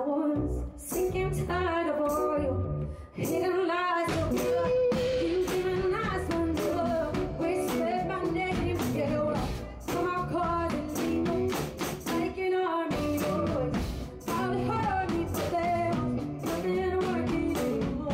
was sick and tired of all your hidden lies. You given lies one more. Wasted my name, yeah, well, come out calling me, like an army boy. I would hurt me, but there was nothing working anymore.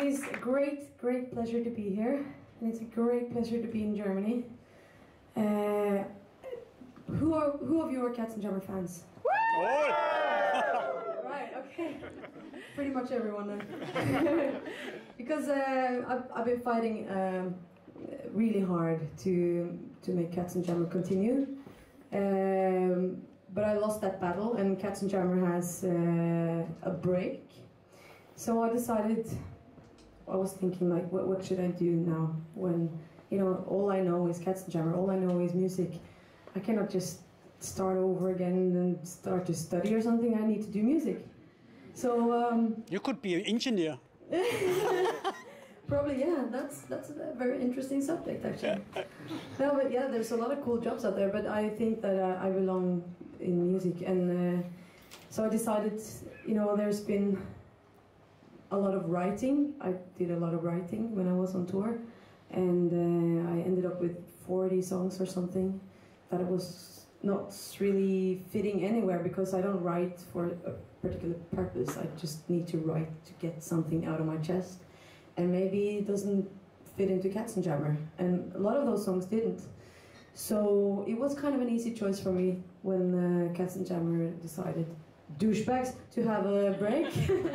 is a great pleasure to be here, and it's a great pleasure to be in Germany. Who of you are Katzenjammer fans? Right, okay. Pretty much everyone then. Because I've been fighting really hard to make Katzenjammer continue. But I lost that battle, and Katzenjammer has a break. So I decided, I was thinking like, what should I do now when, you know, all I know is Katzenjammer, all I know is music. I cannot just start over again and start to study or something. I need to do music. So you could be an engineer. Probably, yeah. That's a very interesting subject, actually. No, but yeah, there's a lot of cool jobs out there. But I think that I belong in music, and so I decided. You know, there's been a lot of writing. I did a lot of writing when I was on tour, and I ended up with 40 songs or something that it was not really fitting anywhere, because I don't write for a particular purpose. I just need to write to get something out of my chest, and maybe it doesn't fit into Katzenjammer, and a lot of those songs didn't. So it was kind of an easy choice for me when Katzenjammer decided, douchebags, to have a break.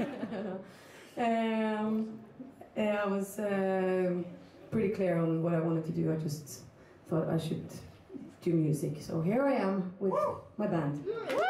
I was pretty clear on what I wanted to do. I just thought I should do music. So here I am with my band.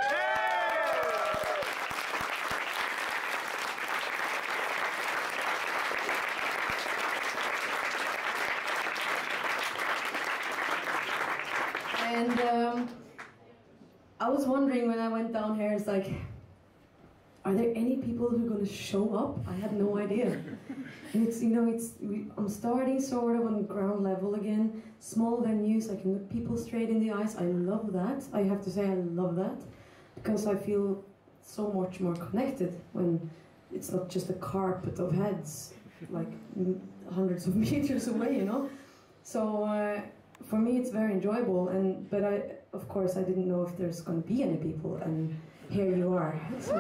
And I was wondering when I went down here, it's like, are there any people who are going to show up? I had no idea. And it's, you know, I'm starting sort of on ground level again. Small venues, I can look people straight in the eyes. I love that. I have to say I love that, because I feel so much more connected when it's not just a carpet of heads, like hundreds of meters away, you know? So for me it's very enjoyable, but of course I didn't know if there's going to be any people, and here you are. So,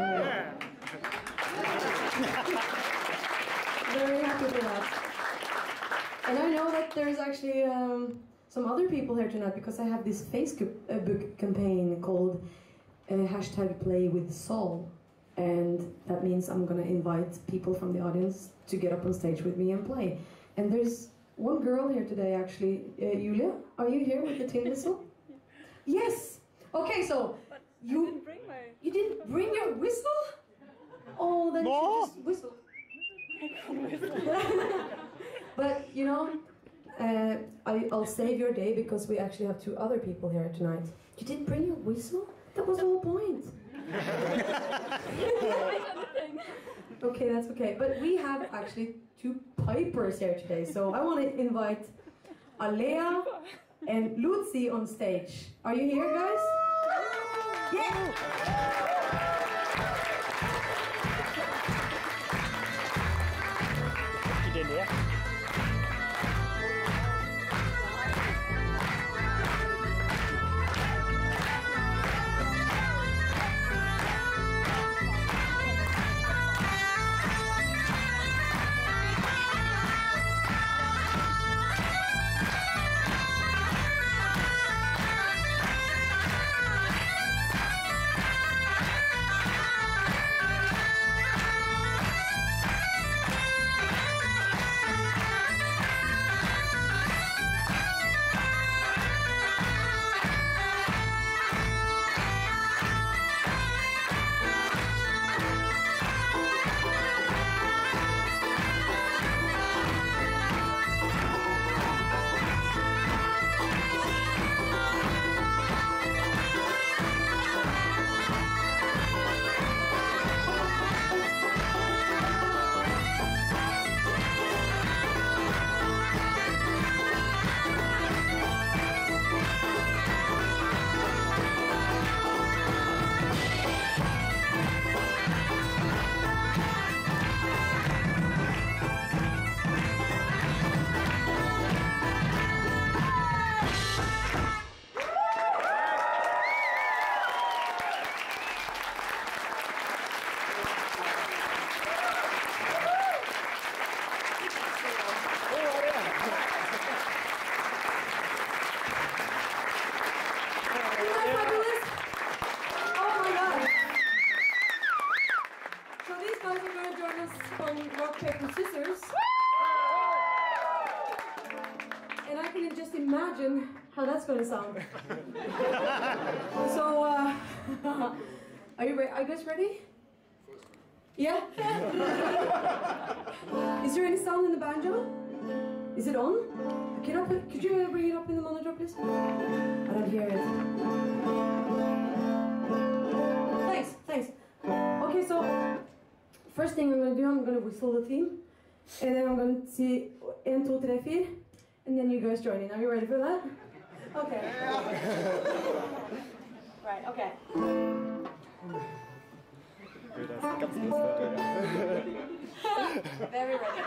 very happy for that. And I know that there's actually some other people here tonight, because I have this Facebook campaign called #PlayWithSaul, and that means I'm going to invite people from the audience to get up on stage with me and play. And there's one girl here today, actually. Julia, are you here with the tin whistle? Yes! Okay, so you didn't bring your whistle? Oh, then you should just whistle. But, you know, I'll save your day, because we actually have 2 other people here tonight. You didn't bring your whistle? That was the whole point. Okay, that's okay. But we have actually 2 pipers here today, so I want to invite Alea and Lucy on stage. Are you here, guys? Yeah! imagine how that's going to sound. So, are you guys ready? Yeah? Is there any sound in the banjo? Is it on? Could you bring it up in the monitor, please? I don't hear it. Thanks. Okay, so first thing I'm going to do, I'm going to whistle the theme, and then I'm going to see 1, 2, 3, 4, and then you guys join in. Are you ready for that? Okay. Right, okay. Very ready.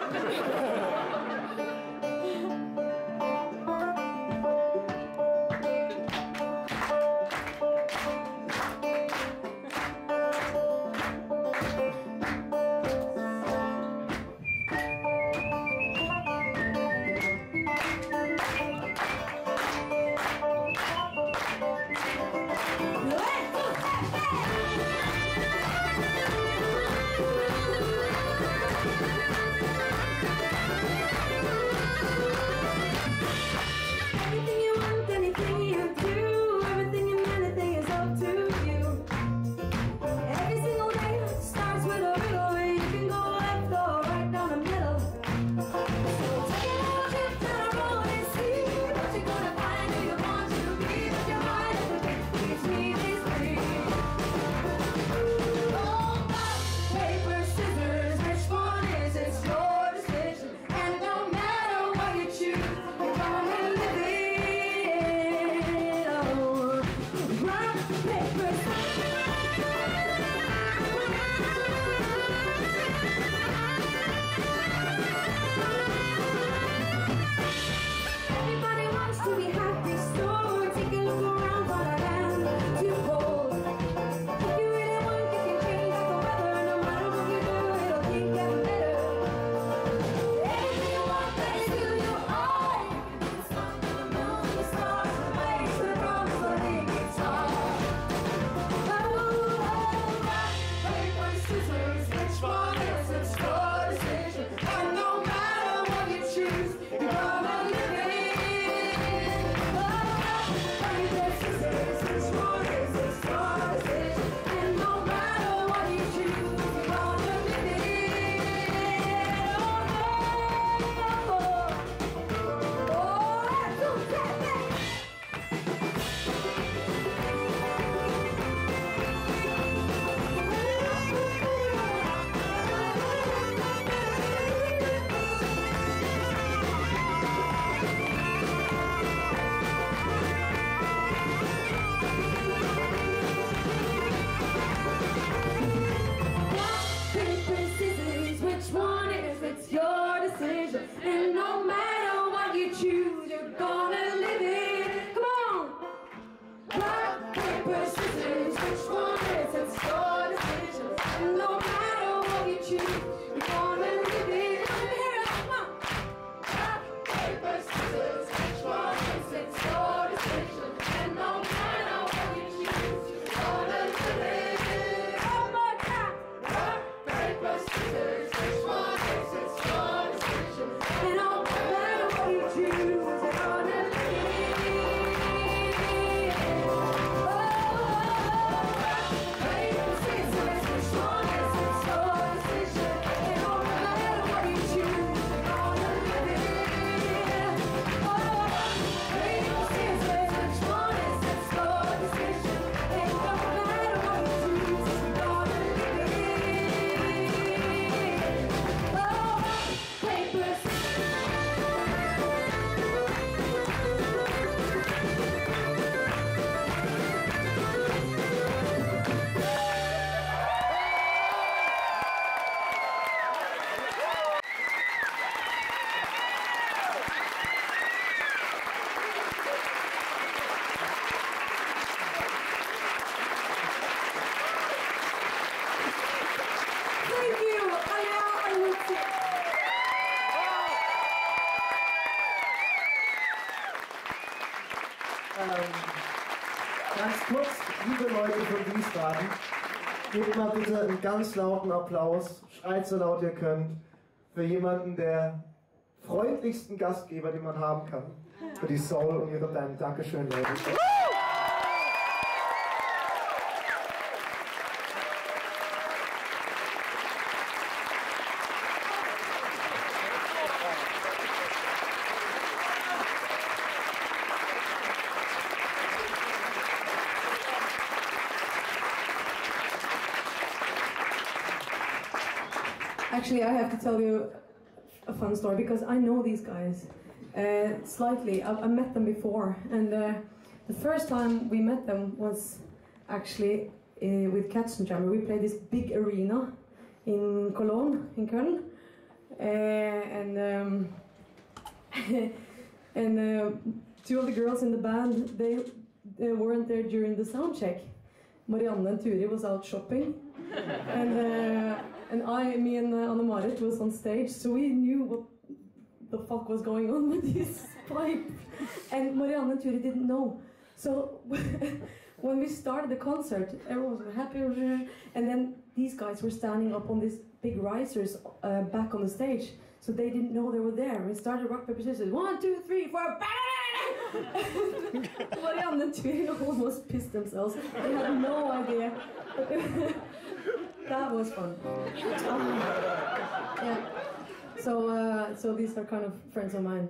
Ganz kurz, liebe Leute von Wiesbaden, gebt mal bitte einen ganz lauten Applaus, schreit so laut ihr könnt, für jemanden, der freundlichsten Gastgeber, die man haben kann, für die Soul und ihre Band. Dankeschön, Leute. Actually, I have to tell you a fun story because I know these guys slightly. I met them before, and the first time we met them was actually with Katzenjammer. We played this big arena in Cologne, in Köln, and two of the girls in the band, they weren't there during the sound check. Marianne and Turi was out shopping, and me and Anne-Marit was on stage, so we knew what the fuck was going on with this pipe, and Marianne and Turi didn't know. So when we started the concert, everyone was happy, and then these guys were standing up on these big risers back on the stage, so they didn't know they were there. We started rock, paper, scissors. 1, 2, 3, 4. Marianne and Turi almost pissed themselves. They had no idea. That was fun. Yeah. So these are kind of friends of mine.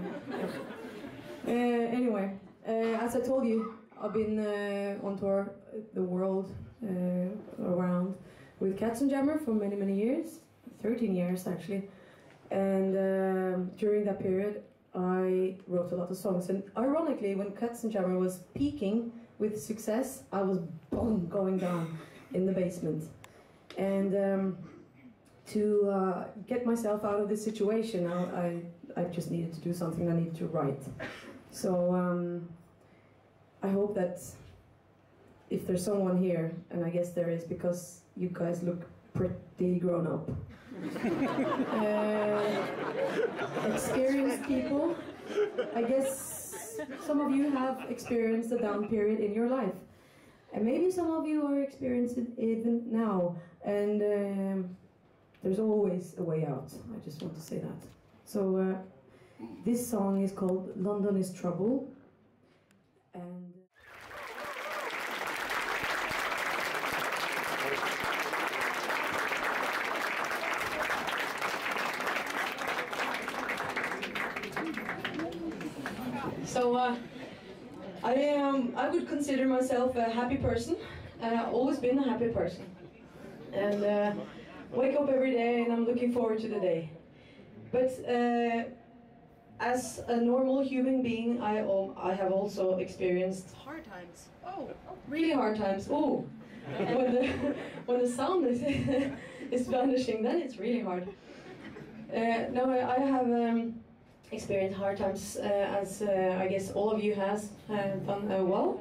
Anyway, as I told you, I've been on tour the world around with Katzenjammer for many, many years, 13 years actually. And during that period, I wrote a lot of songs. And ironically, when Katzenjammer was peaking with success, I was boom, going down in the basement. And to get myself out of this situation, I just needed to do something. I needed to write. So I hope that if there's someone here, and I guess there is because you guys look pretty grown up, experienced people, I guess some of you have experienced a down period in your life. And maybe some of you are experiencing it even now. And there's always a way out. I just want to say that. So this song is called London is Trouble. And so I would consider myself a happy person. I've always been a happy person. And wake up every day and I'm looking forward to the day. But as a normal human being, I have also experienced hard times. Oh, really hard times. Oh, when the sound is vanishing, then it's really hard. No, I have experienced hard times, as I guess all of you has done well.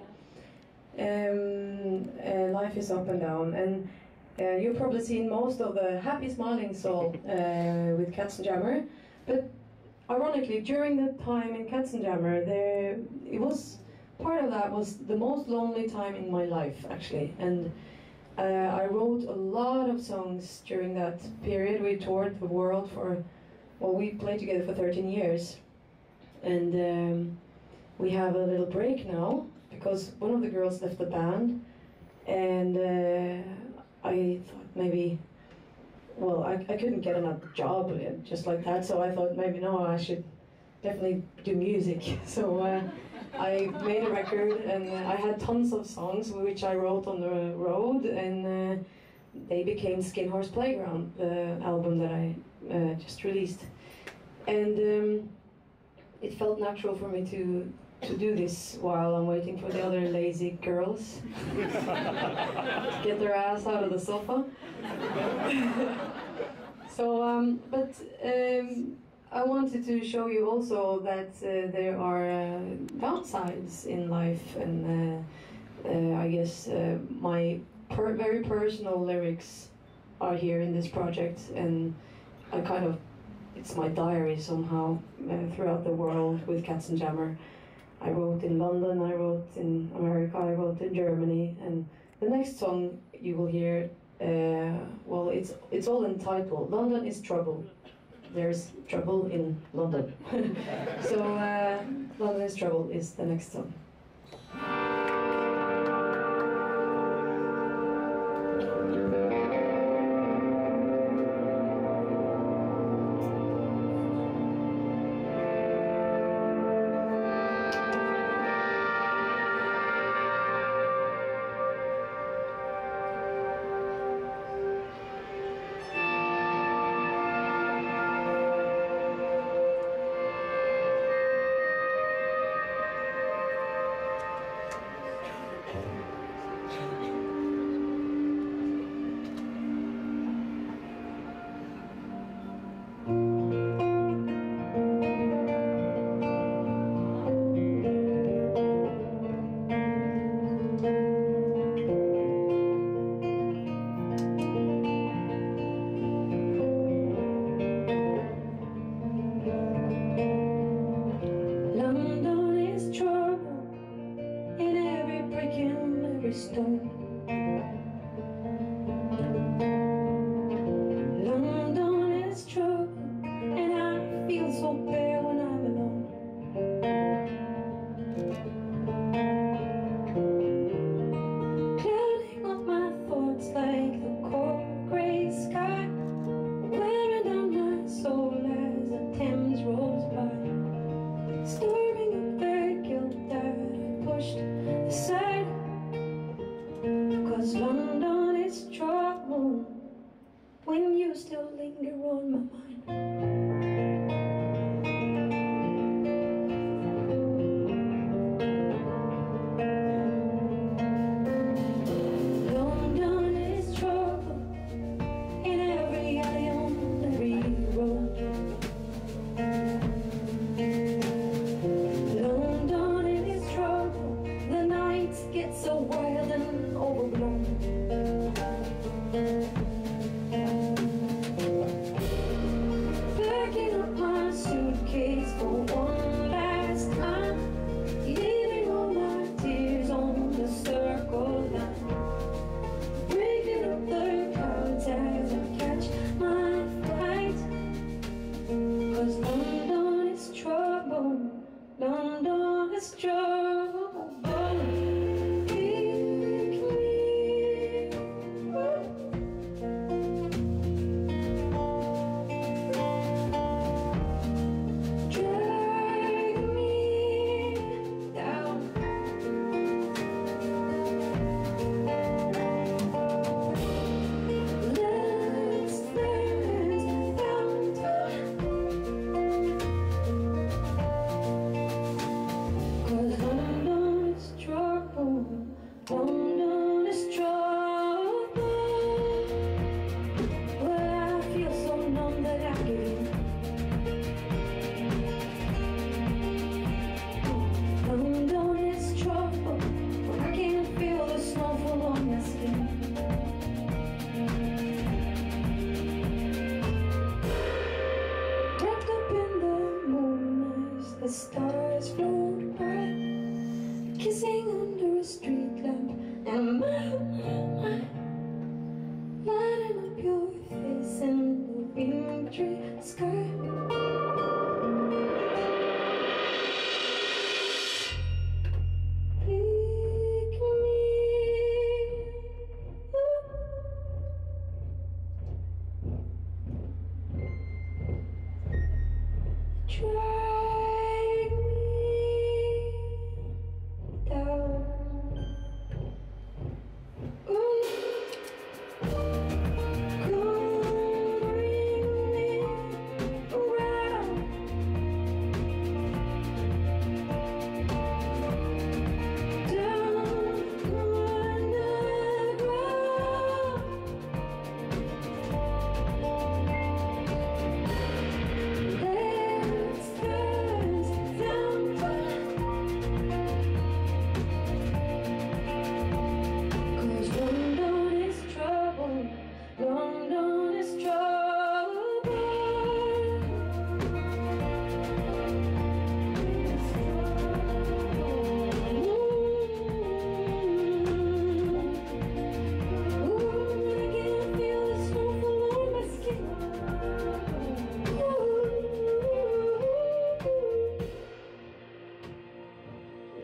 Life is up and down, and you've probably seen most of the happy smiling soul with Katzenjammer, but ironically, during the time in Katzenjammer, part of that was the most lonely time in my life, actually. And I wrote a lot of songs during that period. We toured the world we played together for 13 years. And we have a little break now, because one of the girls left the band. And I thought maybe, I couldn't get another job just like that, so I thought maybe no, I should definitely do music. So I made a record, and I had tons of songs which I wrote on the road, and they became Skin Horse Playground, the album that I just released. And it felt natural for me to do this while I'm waiting for the other lazy girls to get their ass out of the sofa. So, I wanted to show you also that there are downsides in life, and I guess my very personal lyrics are here in this project, and it's my diary somehow throughout the world with Katzenjammer. I wrote in London, I wrote in America, I wrote in Germany, and the next song you will hear, it's all entitled London is Trouble. There's Trouble in London. So London is Trouble is the next song. London is trouble, and I feel so bare when I'm alone. Clouding up my thoughts like the cold grey sky, wearing down my soul as the Thames rolls by, storing up the guilt that I pushed aside. 'Cause London is trouble when you still linger on my mind. London is trouble in every alley on every road. London is trouble, the nights get so wild and overblown. Packing up my suitcase for one last time, leaving all my tears on the circle line, breaking up the clouds as I catch my flight. 'Cause London is trouble, London is trouble. London is trouble, but I feel so numb that I give in. London is trouble when I can't feel the snow fall on my skin. Wrapped up in the moon as the stars float by, kissing under a street lamp, and my lighting up your face in the wintry sky. Pick me up, drag me down.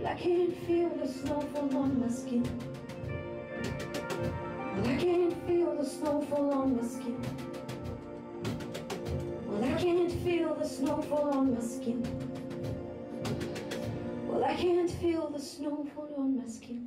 Well, I can't feel the snow fall on my skin. Well, I can't feel the snow fall on my skin. Well, I can't feel the snow fall on my skin. Well, I can't feel the snow fall on my skin.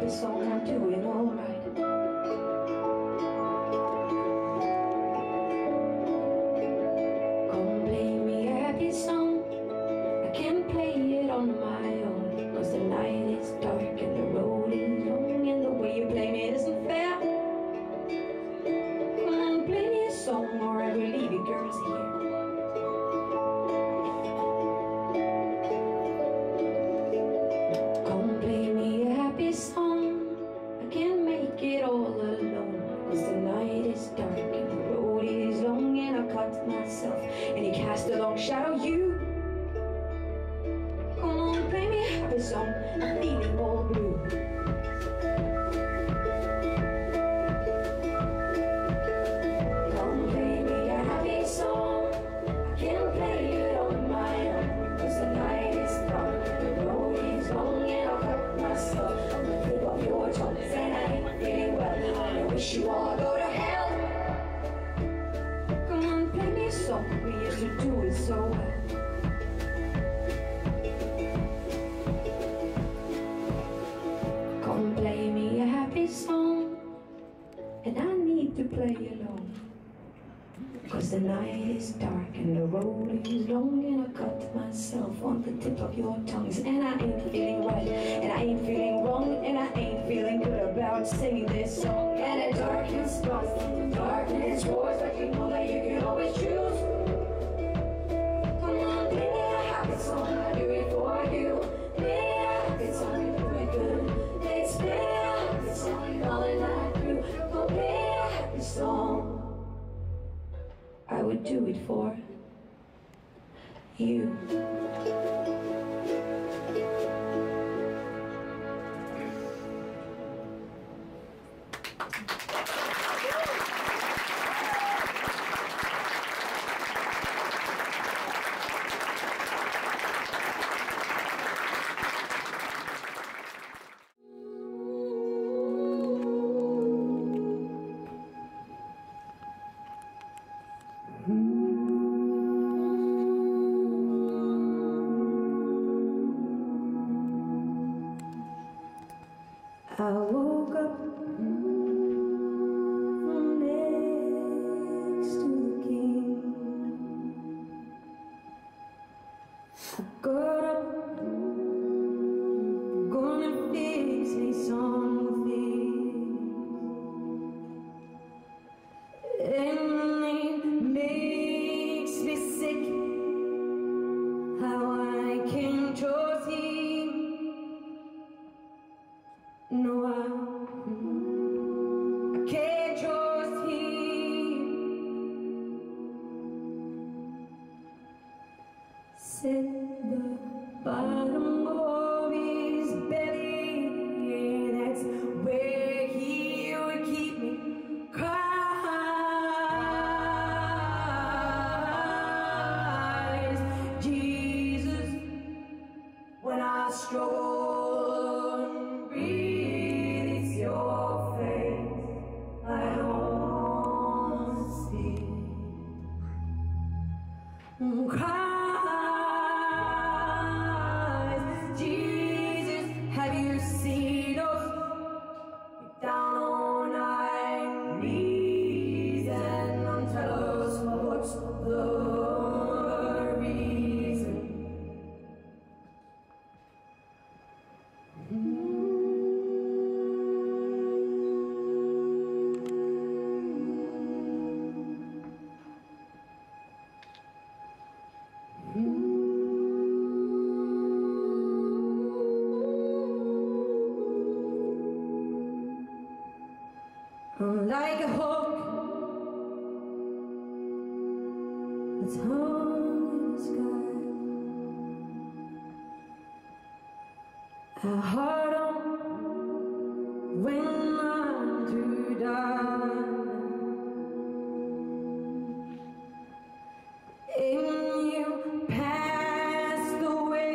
happy song, I'm doing alright. Come play me a happy song, I can't play it on my own, 'cause the night is dark and the road is long, and the way you play me isn't fair. Come on, play me a song, or I will leave you girls here. Come play me a happy song, I can't make it all alone, 'cause the night is dark and the road is long, and I cut myself and you cast a long shadow. You come on, play me a happy song, I'm feeling all blue. Come play me a happy song, I can't play it on my own, 'cause the night is dark, the road is long, and I'll cut myself on the tip of your tongue, and I ain't feeling well, I wish you all go to hell. Come on, play me a song, we used to do it so well. Come play me a happy song, and I need to play alone, 'cause the night is dark and the road is long, and I cut myself on the tip of your tongues, and I ain't feeling right, and I ain't feeling wrong, and I ain't feeling good about singing this song. And the darkness comes, darkness roars, but you know that you can always choose. Come on, play me a happy song, I do it for you. Play me a happy song, you do it good. Let's play a happy song, all that I do. Go play a happy song, I would do it for you. I woke up next to the king. I got up, gonna fix me some things, and it makes me sick how I can't trust him. No, I can't trust him. Set the bottom of his belly, and that's where he would keep me. Christ, Jesus, when I struggle and breathe, it's your face I don't see. Christ, Jesus, have you seen us down on our knees, and tell us what's the reason? Like a hawk that's hung in the sky, I heart on when I'm to die. And you passed away,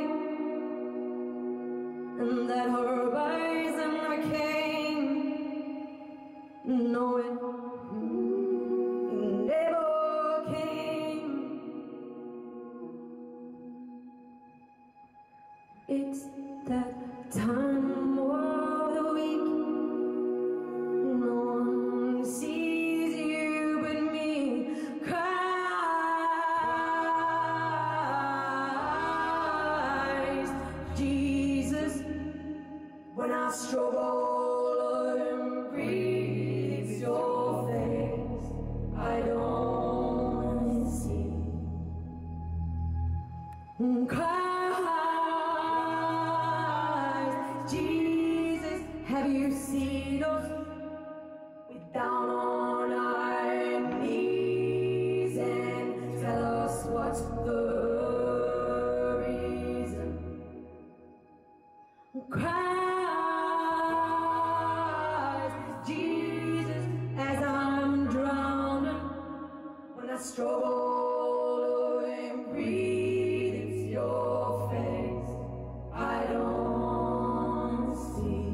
and that horizon came, no, it never came. It's that time of the weak. No one sees you but me. Christ Jesus, when I struggle and breathe your face, I don't see. Christ Jesus, have you seen us? We're down on our knees and tell us what's the reason. Christ Jesus, as I'm drowning, when I struggle and breathe, it's your face I don't see.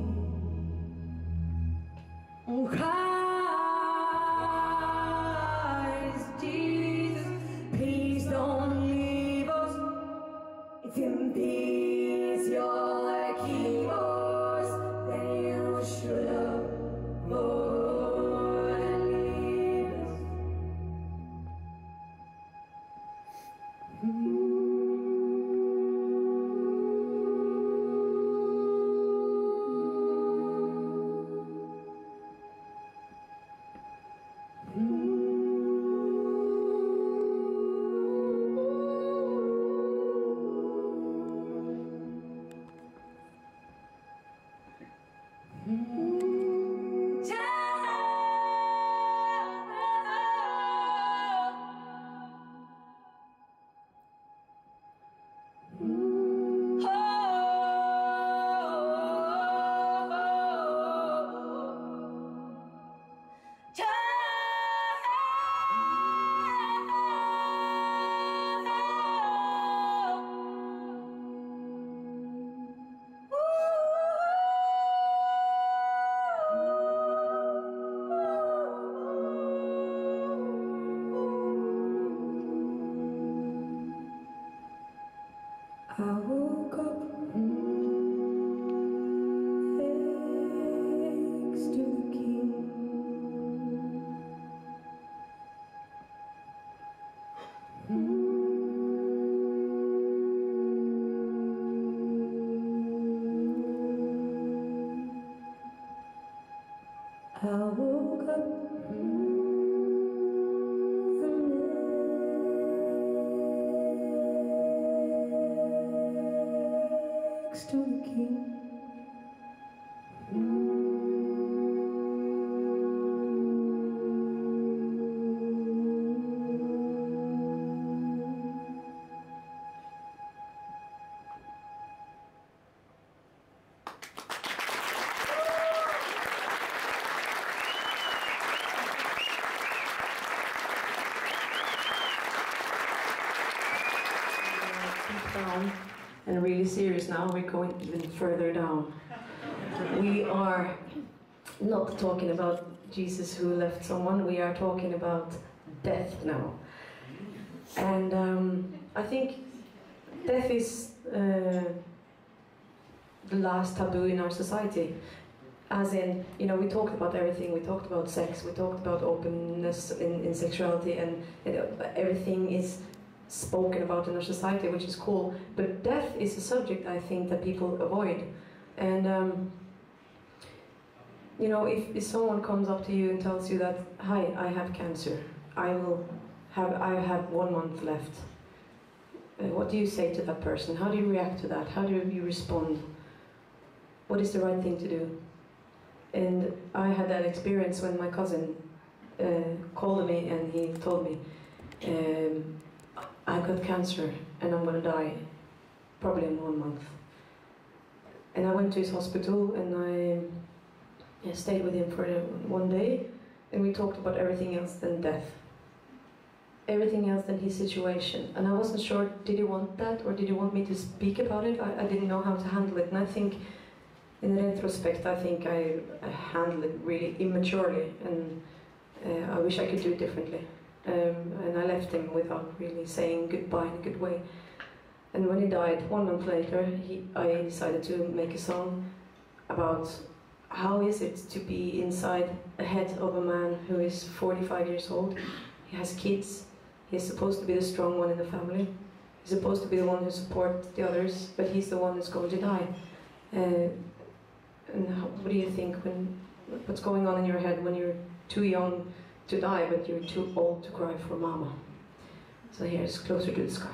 Christ Jesus, please don't leave us. If in these you'll keep us, then you should have more and leave us. I woke up next to the king. I woke up next to the king. Down and really serious now. We're going even further down. We are not talking about Jesus who left someone, we are talking about death now. And I think death is the last taboo in our society. As in, you know, we talked about everything. We talked about sex, we talked about openness in sexuality, and everything is spoken about in our society, which is cool. But death is a subject I think that people avoid. And you know, if someone comes up to you and tells you that, hi, I have cancer, I have 1 month left, what do you say to that person? How do you react to that? How do you respond? What is the right thing to do? And I had that experience when my cousin called me and he told me, I got cancer and I'm gonna die probably in 1 month. And I went to his hospital and I stayed with him for 1 day, and we talked about everything else than death. Everything else than his situation. And I wasn't sure, did he want that or did he want me to speak about it? I didn't know how to handle it. And I think, in retrospect, I think I handled it really immaturely, and I wish I could do it differently. And I left him without really saying goodbye in a good way. And when he died, 1 month later, I decided to make a song about how is it to be inside the head of a man who is 45 years old? He has kids. He's supposed to be the strong one in the family. He's supposed to be the one who supports the others, but he's the one who's going to die. And what do you think what's going on in your head when you're too young to die, but you're too old to cry for mama? So here's Closer to the Sky.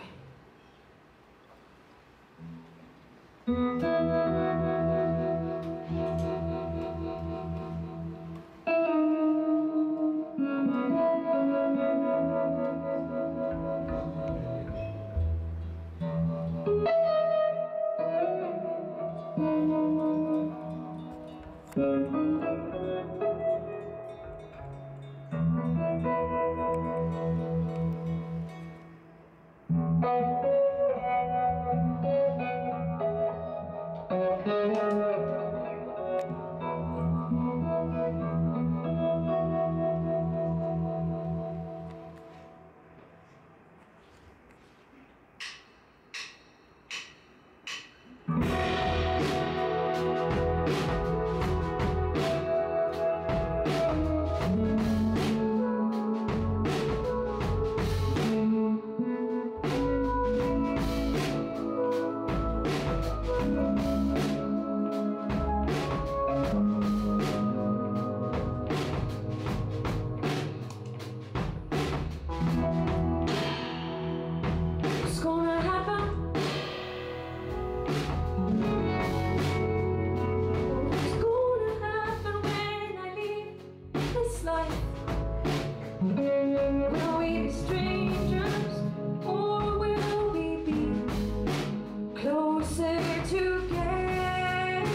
Will we be strangers, or will we be closer together?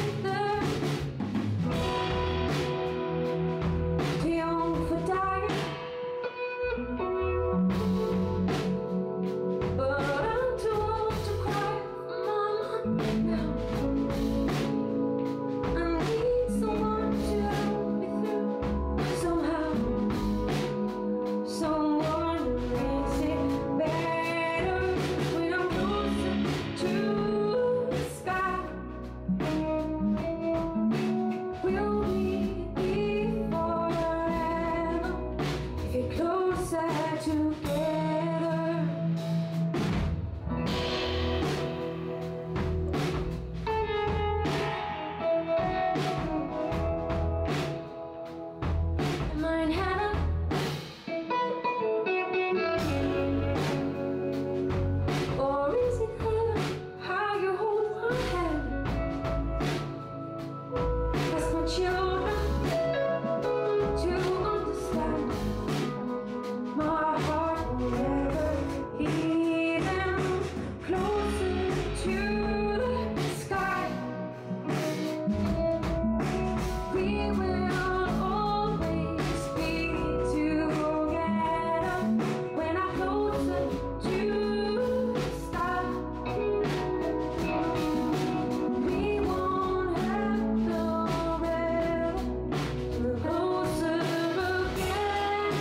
Too young for dying, but I'm too old to cry for mama now. I need someone to help me through somehow. Someone who makes it better when I'm closer to the sky. Will we be forever if you're closer together? Am I in heaven? Or is it heaven how you hold my hand? Ask my children to understand. My heart will never hear them. Closer to the sky. We will always be together when I'm closer to the sky. We won't have no rest. We're closer again.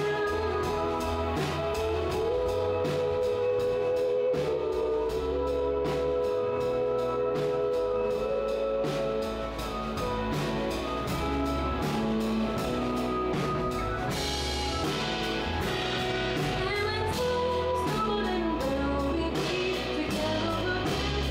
And when time's golden, will we be together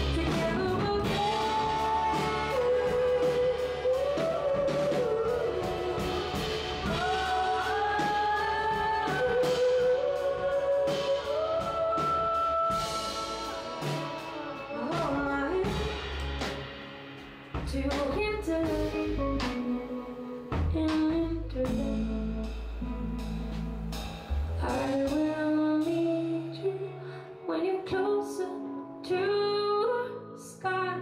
to enter I will meet you when you're closer to the sky.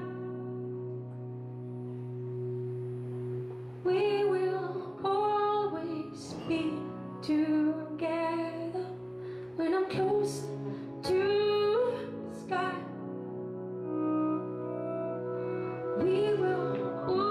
We will always be together when I'm closer to the sky. We will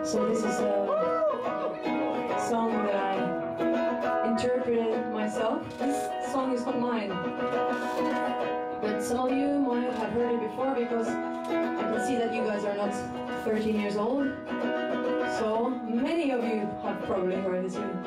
So this is a song that I interpreted myself. This song is not mine, but some of you might have heard it before because I can see that you guys are not 13 years old. So many of you have probably heard this one.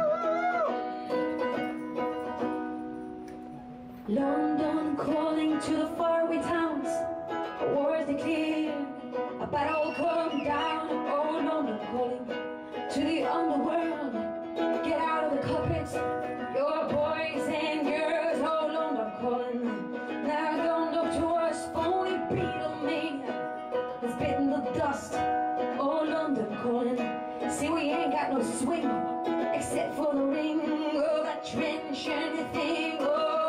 London calling to the faraway towns, words clear, a battle come down. Oh, London calling to the underworld, get out of the carpets, your boys and girls. Oh, London calling, now don't look to us, phony Beatlemania has bitten the dust. Oh, London calling, see we ain't got no swing except for the ring of that trench and thing.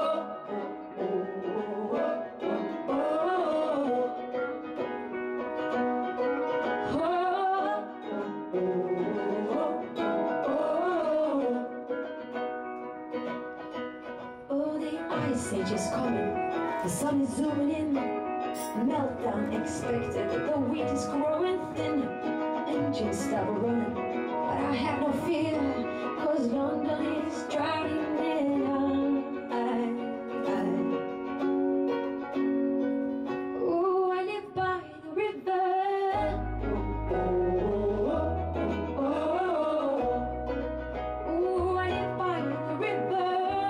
Age is coming, the sun is zooming in, meltdown expected, the wheat is growing thin, engines stop running, but I have no fear, cause London is drowning in. Ooh, I live by the river. Ooh, I live by the river.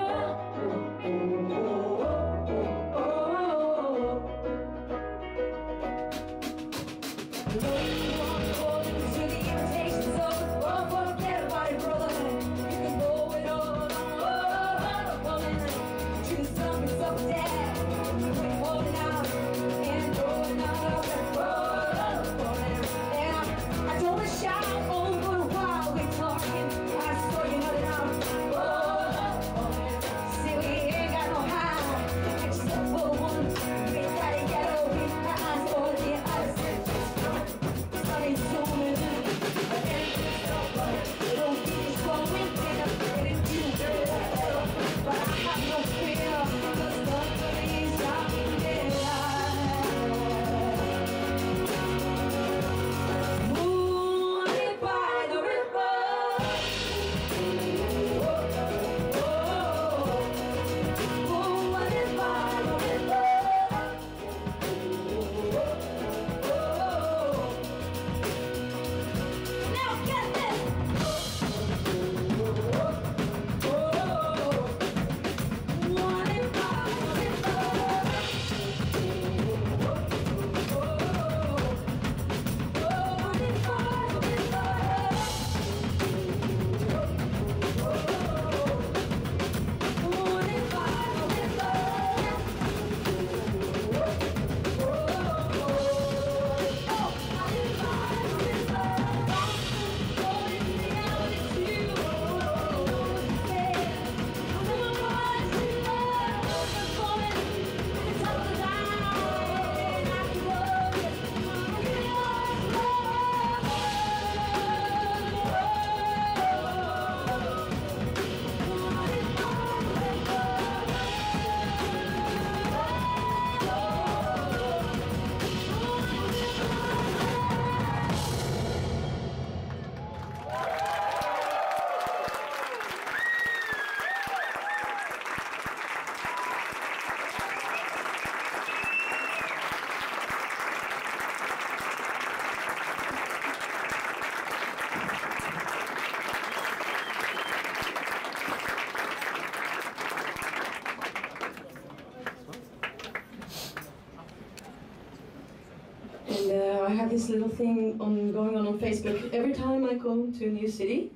I have this little thing going on Facebook. Every time I come to a new city,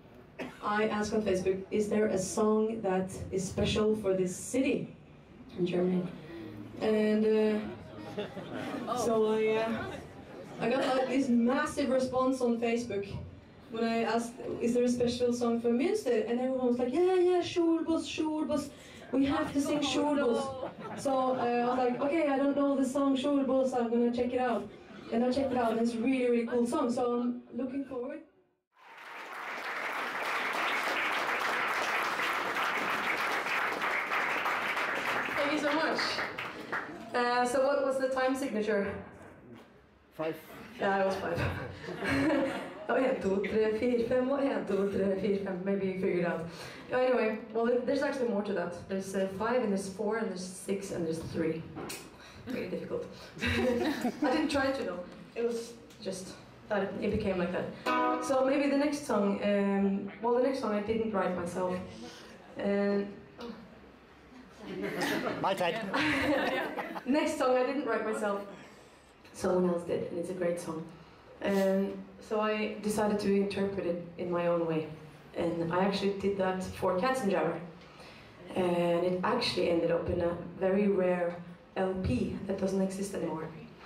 I ask on Facebook, is there a song that is special for this city in Germany? And so I got like this massive response on Facebook when I asked, is there a special song for Münster? And everyone was like, yeah, Schulbus, Schulbus. We have to sing Schulbus. So I was like, okay, I don't know the song Schulbus, I'm gonna check it out. And I checked it out, and it's a really, really cool song, so I'm looking forward. Thank you so much. So what was the time signature? 5. Yeah, I was 5. Oh, 1, 2, 3, 4, 5, 1, 2, 3, 4, 5. Maybe you figured out. Anyway, well, there's actually more to that. There's 5, and there's 4, and there's 6, and there's 3. Very difficult. I didn't try to though. It was just that it became like that. So maybe the next song, the next song I didn't write myself. My turn. Next song I didn't write myself. Someone else did, and it's a great song. So I decided to interpret it in my own way. And I actually did that for Katzenjammer. And it actually ended up in a very rare LP that doesn't exist anymore.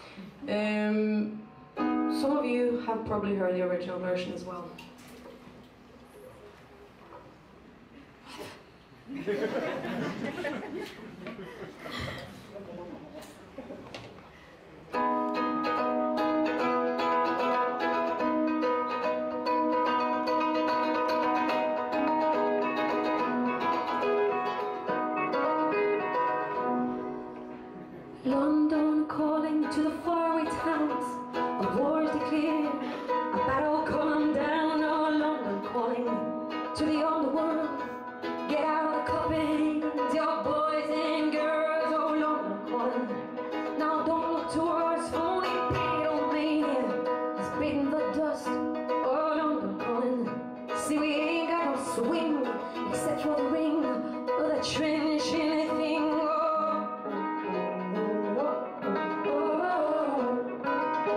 Some of you have probably heard the original version as well. London calling to the faraway towns, a war is declared, a battle come down. Oh, London calling to the underworld, get out of the coffins, your boys and girls. Oh, London calling, now don't look towards phony Beatlemania, it's beating the dust. Oh, London calling, see we ain't got no swing except for the ring of the trench anything.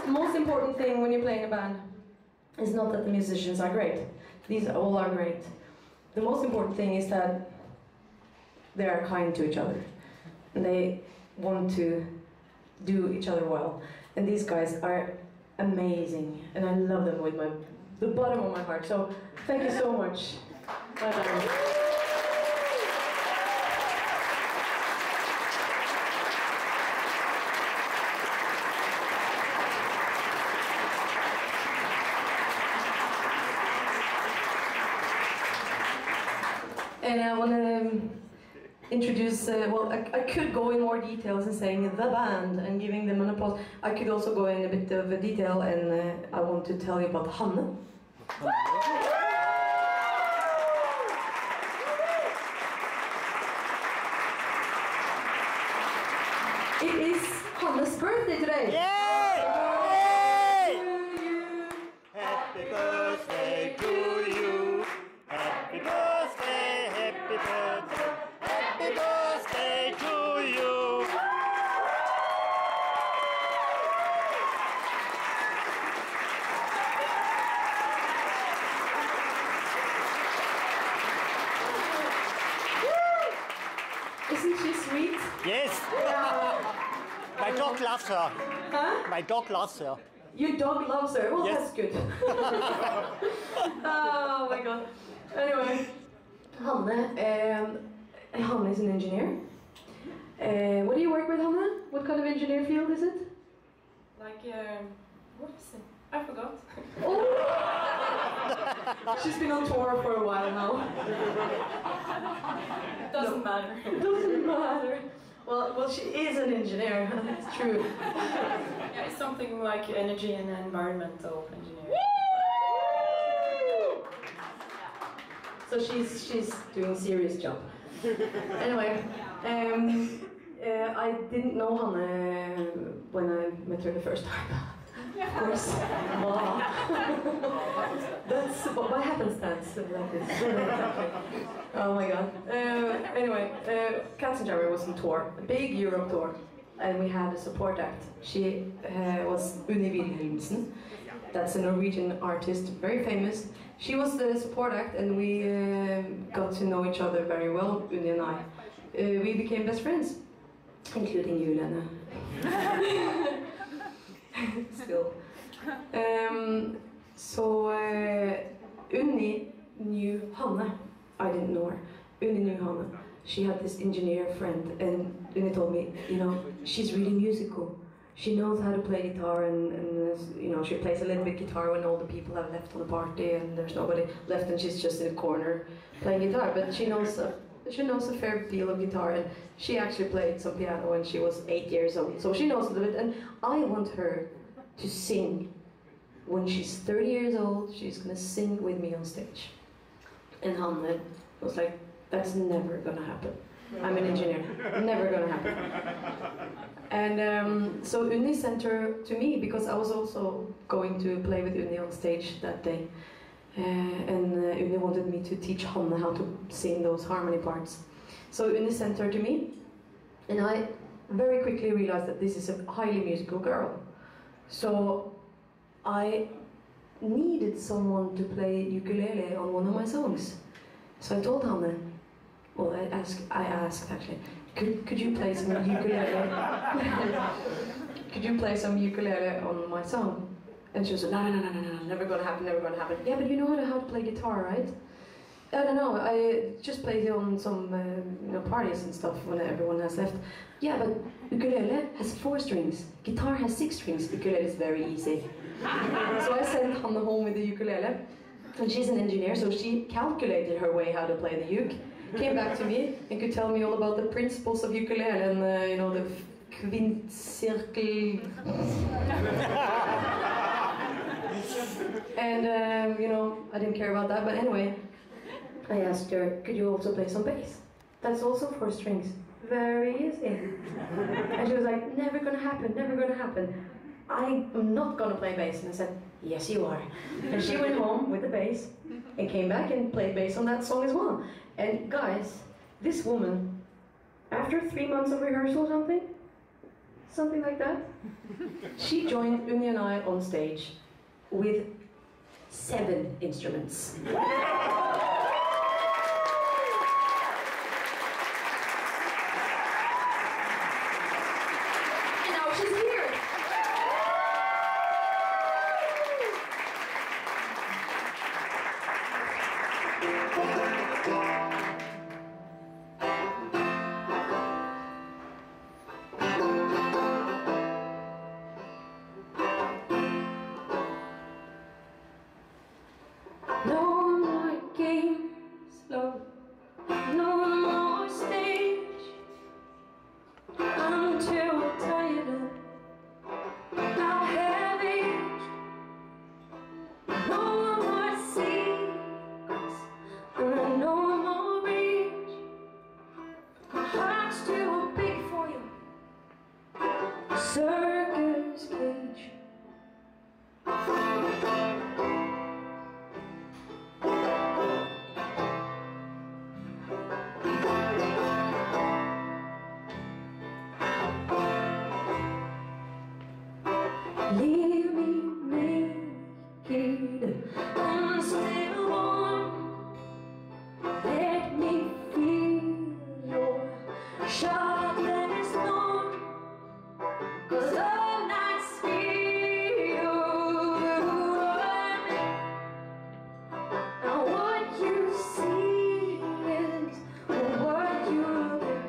most important thing when you play in a band is not that the musicians are great. These all are great. The most important thing is that they are kind to each other. And they want to do each other well. And these guys are amazing. And I love them with the bottom of my heart. So thank you so much. Bye-bye. And I want to introduce, well, I could go in more details and saying the band and giving them an applause. I could also go in a bit of detail, and I want to tell you about Hanne. It is Hanne's birthday today. Yay! Happy birthday to you. Happy birthday, happy birthday, happy birthday to you. Isn't she sweet? Yes. My dog loves her. Huh? My dog loves her. Your dog loves her. Well, Yes. that's good. Oh my god. Anyway, Hanne is an engineer. What do you work with, Hanne? What kind of engineer field is it? Like, what is it? I forgot. Oh! She's been on tour for a while now. Doesn't matter. Doesn't matter. Well, she is an engineer. That's true. Yeah, it's something like energy and environmental engineering. So she's doing a serious job. Anyway, I didn't know Hanne when I met her the first time. Of course. Wow. That's what happenstance like this. Oh my god. Anyway, Katzenjammer was on tour, a big Europe tour, and we had a support act. She was Unni Wilhelmsen. That's a Norwegian artist, very famous. She was the support act, and we got to know each other very well, Unni and I. We became best friends, including you, Lena. Still. So Unni knew Hanne. I didn't know her. Unni knew Hanne. She had this engineer friend, and Unni told me, you know, she's really musical. She knows how to play guitar, and you know, she plays a little bit guitar when all the people have left on the party and there's nobody left, and she's just in a corner playing guitar. But she knows a fair deal of guitar, and she actually played some piano when she was 8 years old, so she knows a little bit. And I want her to sing. When she's 30 years old, she's gonna sing with me on stage. And Hanne was like, that's never gonna happen. I'm an engineer, never gonna happen. And so Unni sent her to me because I was also going to play with Unni on stage that day. And Unni wanted me to teach Hanne how to sing those harmony parts. So Unni sent her to me, and I very quickly realized that this is a highly musical girl. So I needed someone to play ukulele on one of my songs. So I told Hanne, well, I asked actually, could you play some ukulele? Could you play some ukulele on my song? And she was like, no, never gonna happen, never gonna happen. Yeah, but you know how to play guitar, right? I don't know, I just played it on some parties and stuff when everyone has left. Yeah, but ukulele has 4 strings. Guitar has 6 strings. Ukulele is very easy. So I sent Hanne home with the ukulele. And she's an engineer, so she calculated her way how to play the uke. Came back to me and could tell me all about the principles of ukulele and you know, the quintcircle. And you know, I didn't care about that, but anyway, I asked her, could you also play some bass? That's also 4 strings. Very easy. And she was like, never gonna happen, never gonna happen. I'm not gonna play bass. And I said, yes you are. And she went home with the bass and came back and played bass on that song as well. And guys, this woman, after 3 months of rehearsal or something, something like that. She joined Uni and I on stage with 7 instruments. And now she's here. No more games, love. No more stage. I'm too tired of our heavy. No more secrets. No more reach. My heart's too big for you. Circus cage. Leave me naked and still warm. Let me feel your sharpness thorn. 'Cause all nights feel overwhelming. Now what you see is what you get.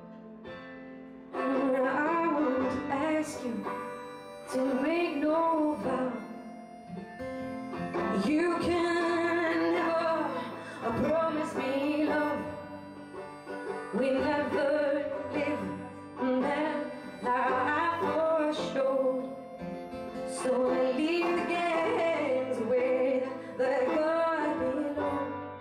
And I won't ask you to make no vow. You can never promise me love. We never live that life for sure. So leave the games with the God below.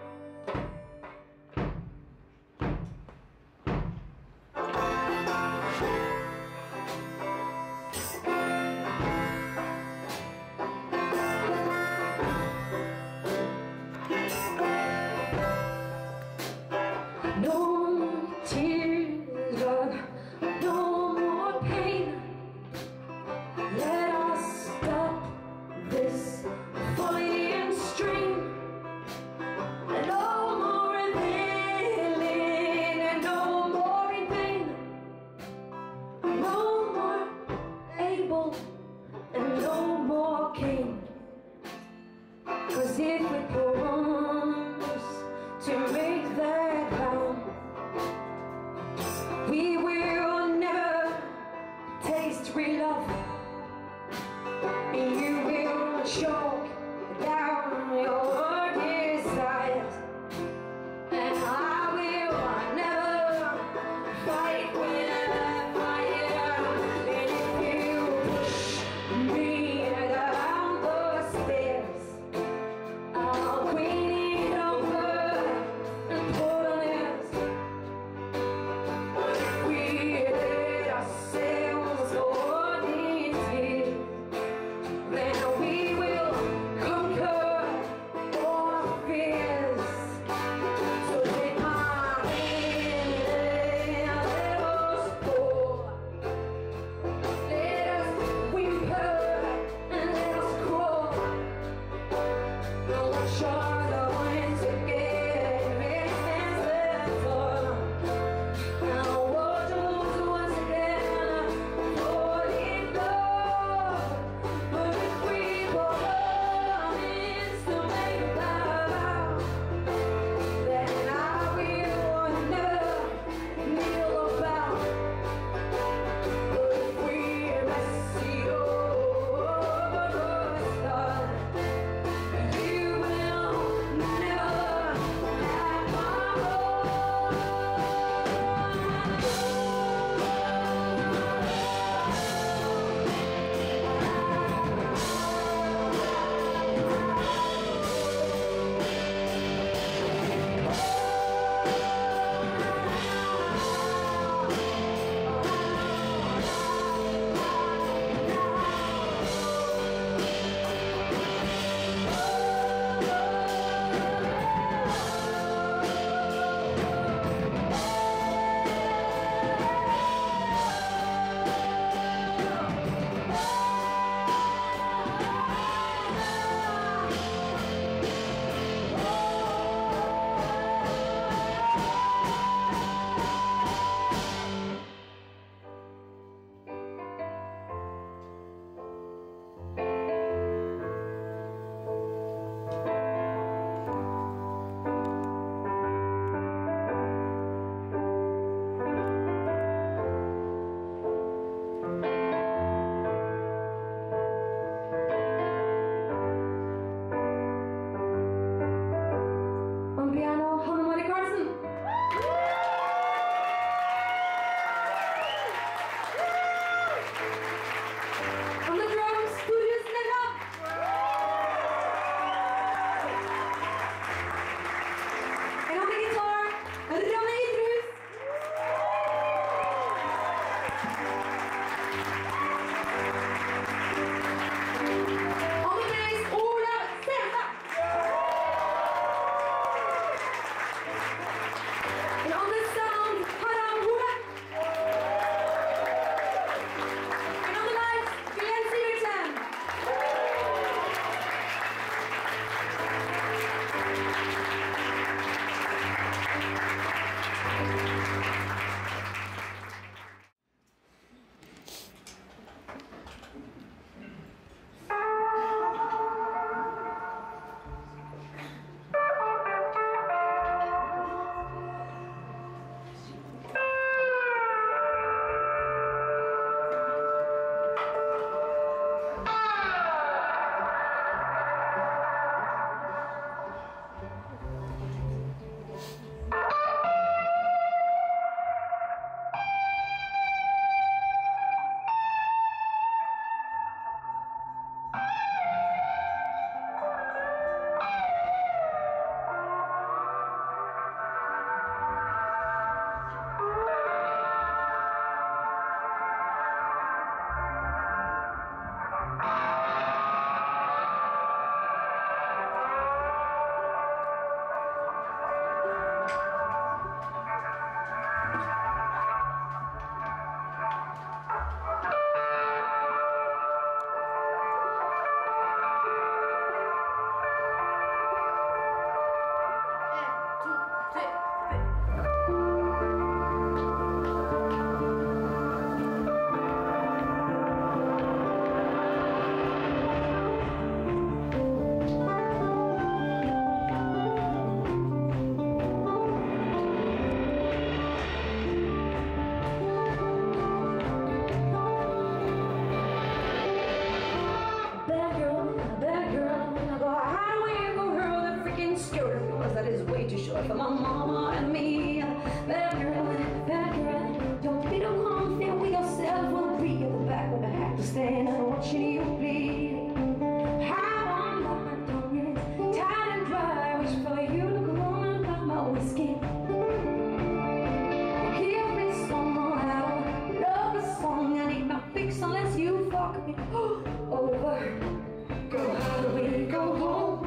No more tears, love, no more pain. Let us stop this flying stream. No more revealing, no more in vain. No more Abel and no more Cain. 'Cause if we promise to make that vow, skirt of yours that is way too short for my mama and me. Bad girl, don't be too confident with yourself. We'll be at the back with a hat to stand and watching you bleed. How I'm not done yet, tired and dry, wish for you to come on and buy my whiskey. Give me some more, I don't love the song, I need my fix unless you fuck me over. Girl, how do we go home?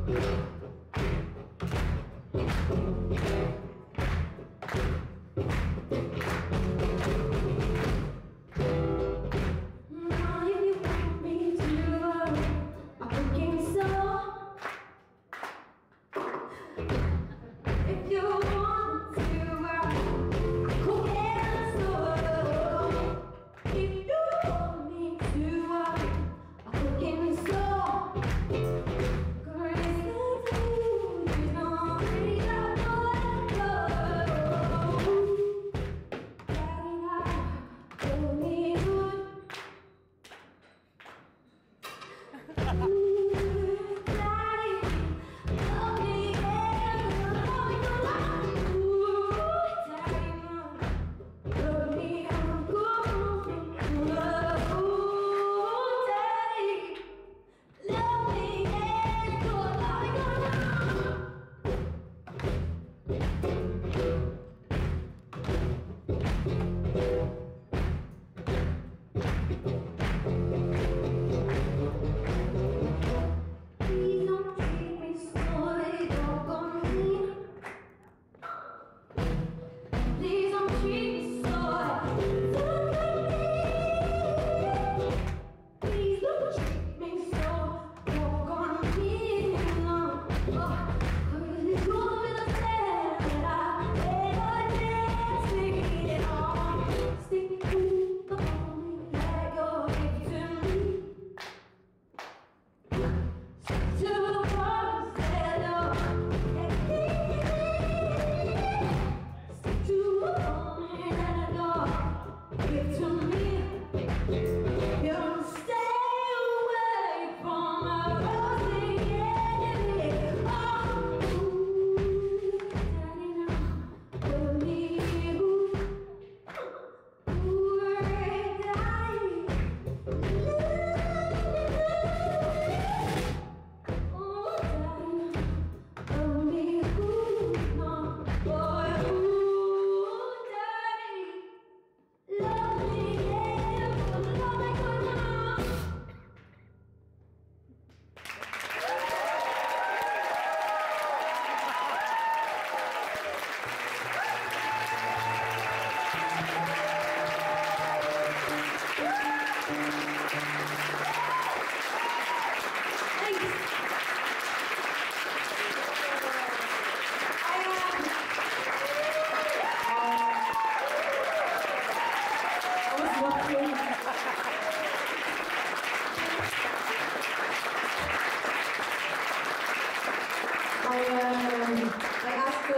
I asked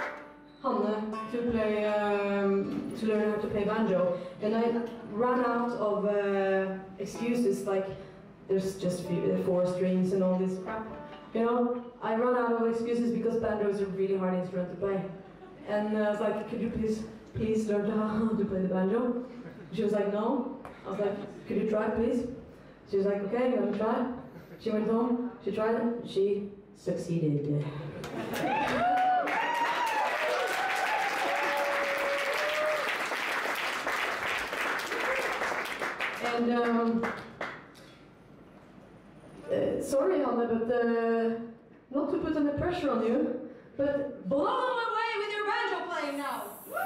Hanne to play, to learn how to play banjo, and I ran out of excuses like there's just 4 strings and all this crap. You know, I ran out of excuses because banjo is a really hard instrument to play. And I was like, could you please learn how to play the banjo? She was like, no. I was like, could you try, please? She was like, okay, I'm gonna try. She went home, she tried it, she succeeded. And sorry, Hanne, but not to put any pressure on you, but blow them away with your banjo playing now.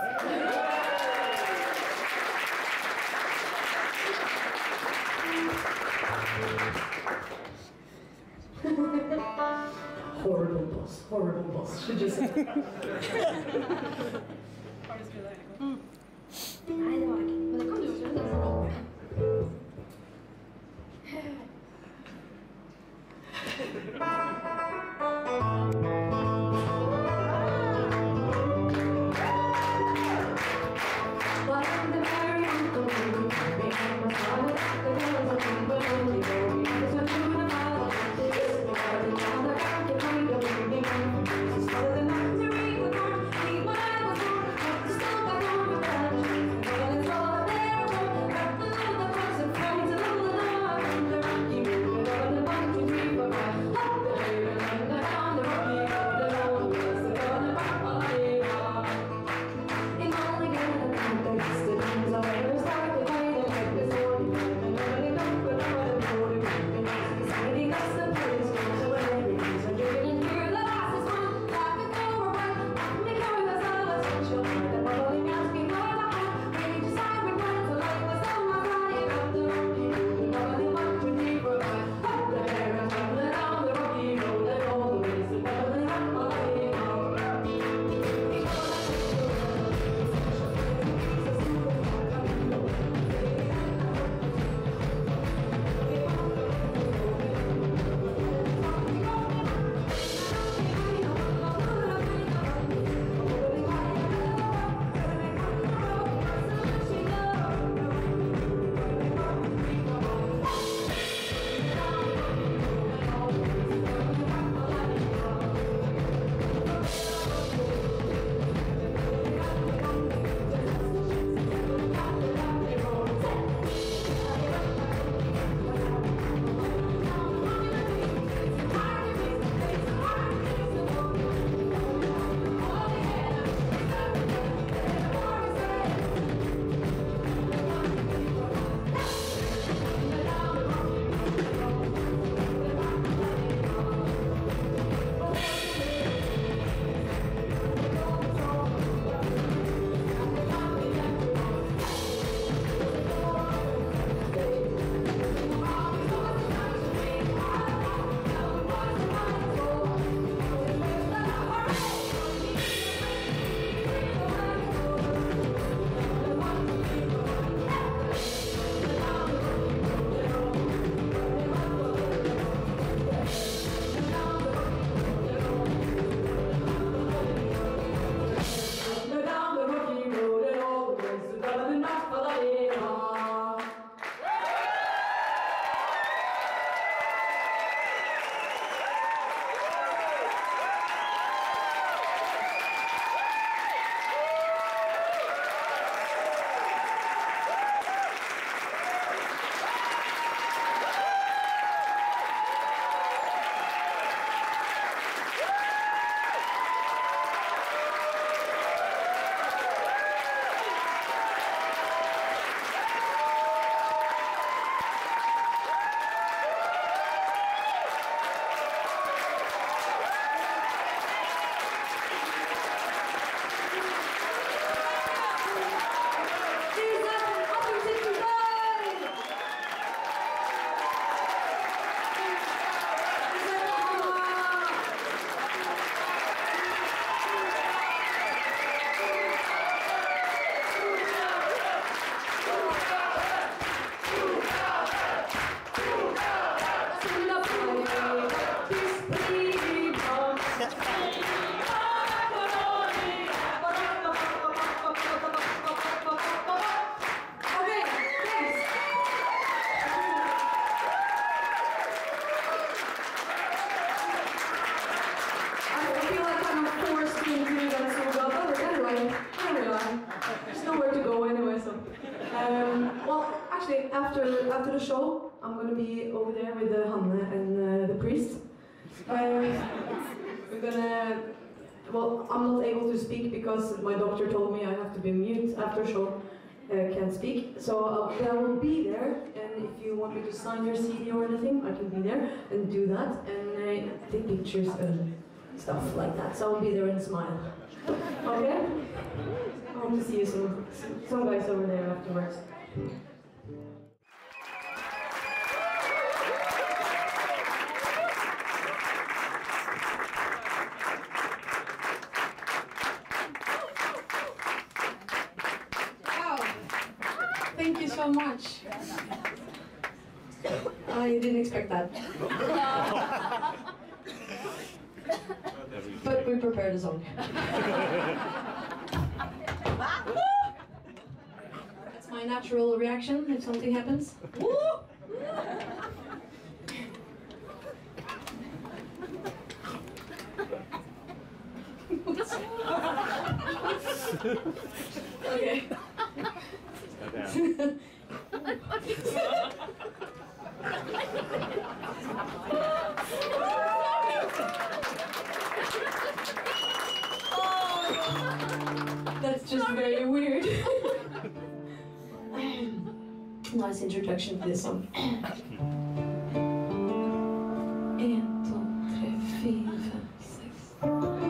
Horrible boss, should you say. Nei, det var det ikke. Men det kan du jo gjøre. Det after the show, I'm going to be over there with Hanne and the priest. We're gonna. Well, I'm not able to speak because my doctor told me I have to be mute after show. Can't speak, so I will be there. And if you want me to sign your CD or anything, I can be there and do that and take pictures and stuff like that. So I'll be there and smile. Okay? I hope to see you soon. Some guys over there afterwards. Thank you so much. I didn't expect that. But we prepared a song. That's my natural reaction if something happens. Okay. That's just very weird. Nice introduction to this song. 1, 2, 3, 4, 5, 6.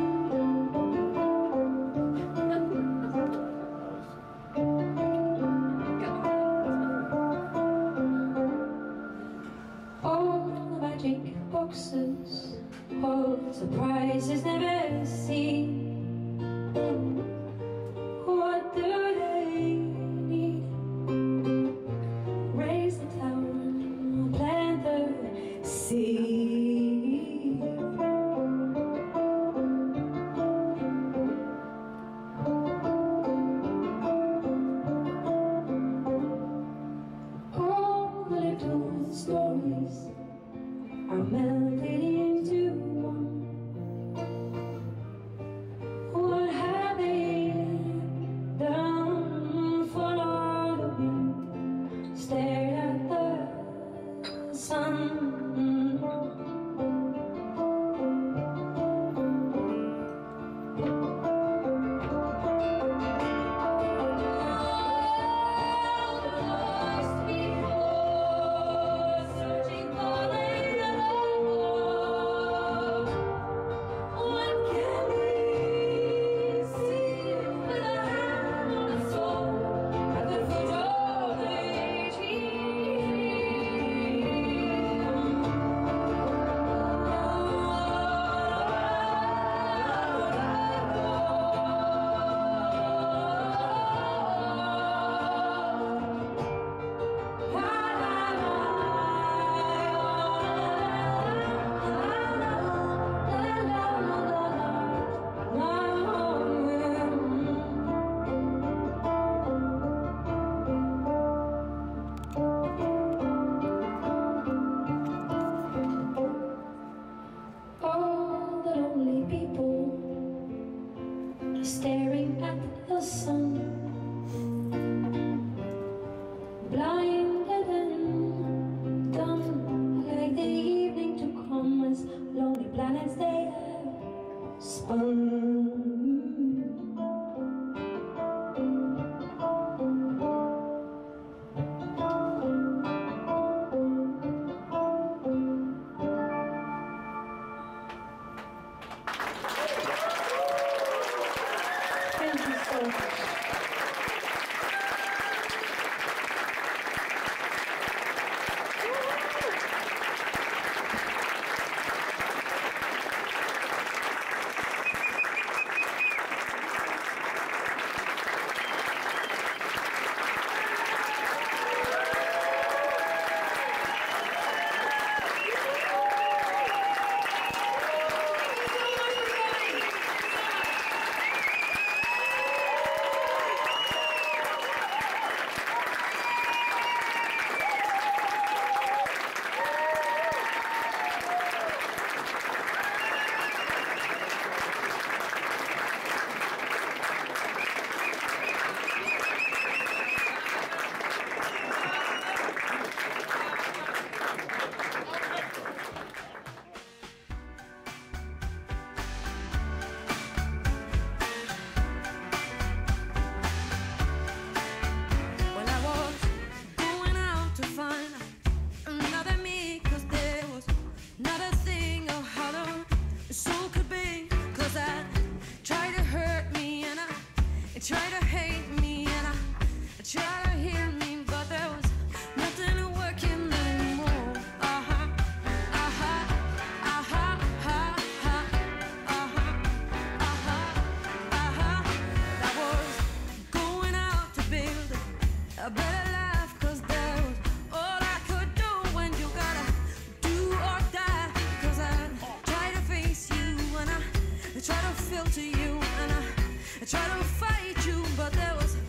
Boxes, all surprises never seen. What do they need? Raise the tower, plant the seed. All the little stories are melted into one. What have they done? Followed the wind, stared at the sun. Staring at the sun, blinded and dumb, like the evening to come as lonely planets they have spun. try to filter you, and I try to fight you, but there was